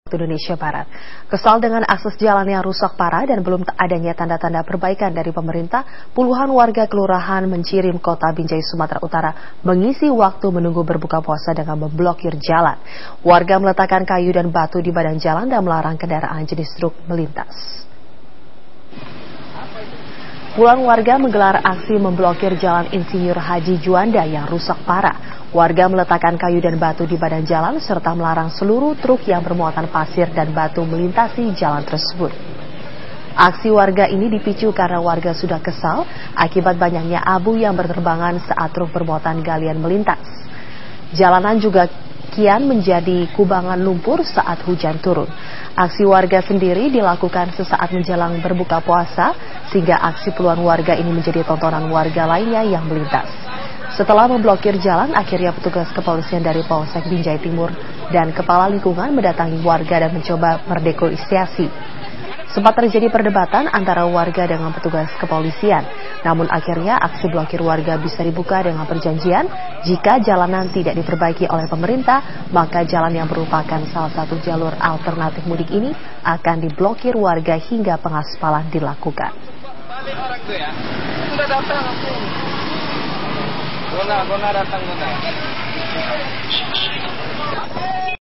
Indonesia Barat. Kesal dengan akses jalan yang rusak parah dan belum adanya tanda-tanda perbaikan dari pemerintah, puluhan warga kelurahan Mencirim, Kota Binjai, Sumatera Utara mengisi waktu menunggu berbuka puasa dengan memblokir jalan. Warga meletakkan kayu dan batu di badan jalan dan melarang kendaraan jenis truk melintas. Puluhan warga menggelar aksi memblokir jalan Insinyur Haji Juanda yang rusak parah. Warga meletakkan kayu dan batu di badan jalan serta melarang seluruh truk yang bermuatan pasir dan batu melintasi jalan tersebut. Aksi warga ini dipicu karena warga sudah kesal akibat banyaknya abu yang berterbangan saat truk bermuatan galian melintas. Jalanan juga kian menjadi kubangan lumpur saat hujan turun. Aksi warga sendiri dilakukan sesaat menjelang berbuka puasa, sehingga aksi puluhan warga ini menjadi tontonan warga lainnya yang melintas. Setelah memblokir jalan, akhirnya petugas kepolisian dari Polsek Binjai Timur dan kepala lingkungan mendatangi warga dan mencoba bernegosiasi. Sempat terjadi perdebatan antara warga dengan petugas kepolisian. Namun akhirnya aksi blokir warga bisa dibuka dengan perjanjian jika jalanan tidak diperbaiki oleh pemerintah, maka jalan yang merupakan salah satu jalur alternatif mudik ini akan diblokir warga hingga pengaspalan dilakukan. Guna datang guna.